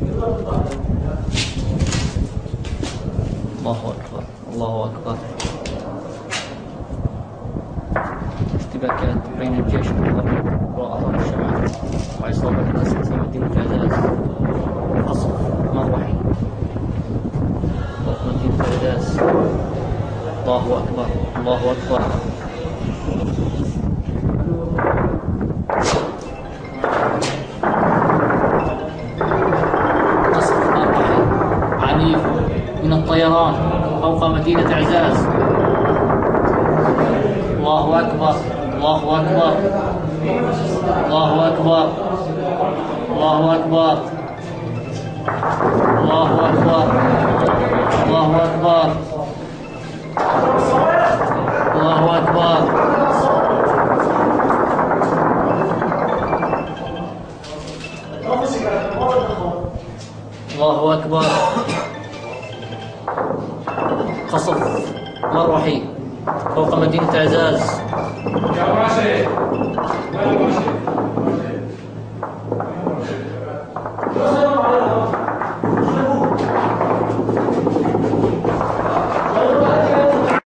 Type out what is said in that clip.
الله أكبر الله أكبر. اشتباكات بين الجيش الوطني وأعضاء الشمال وعصابة القسم في مدينة إعزاز. قصف مروحي في مدينة إعزاز. الله أكبر الله أكبر. قصف مروحي عنيف من الطيران فوق مدينة إعزاز. الله أكبر الله أكبر الله أكبر الله أكبر الله أكبر الله أكبر الله أكبر. الله أكبر. قصف مروحي فوق مدينة إعزاز.